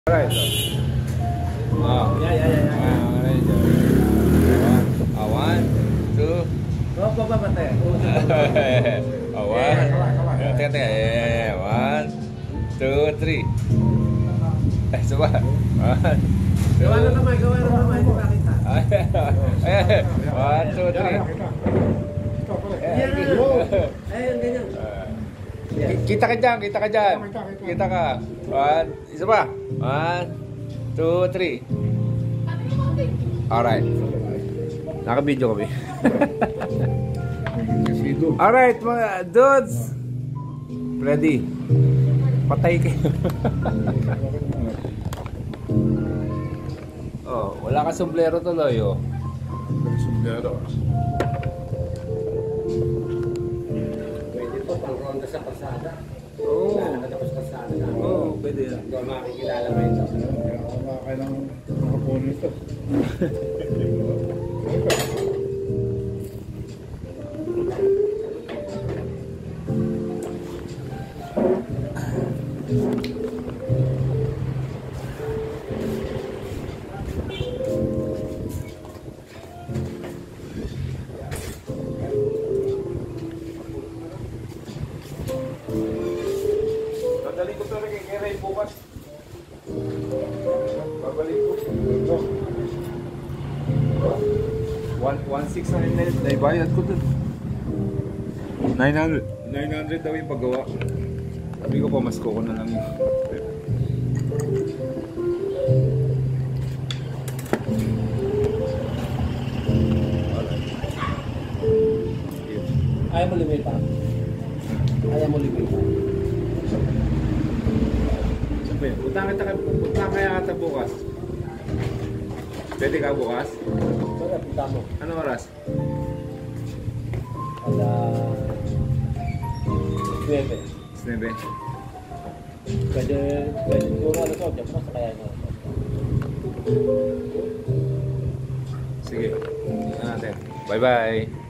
Alright. One, two. One, two, three. Coba. Gawa na kamay, hindi makita. One, two, three. Ayun, ganyan. Kita ka dyan. Kita ka. Isa pa. One, two, three. Alright. Naka-video kami. Alright, mga dudes. Ready. Patay kayo. Oh, wala ka sombrero tuloy, oh. Sombrero. Pwede po, pang-ronda sa pasada. Oo. Nakatapos pasada na. Oo, pwede yan. Hindi ako makikilala mo ito. Kailang makapuno ito. Dadali ko talaga kay Ray bukas. Babalik ko. 1,600 na naibayad ko dun. 900 daw yung paggawa. Sabi ko pamasko ko na lang yun. Ayaw mo limita. Punta kaya ata bukas. Pwede ka bukas? Wala, punta mo. Ano oras? Nueve. 9. Pwede siguro ano to, dyan mo sa kaya nyo. Sige. Tingnan natin. Bye-bye.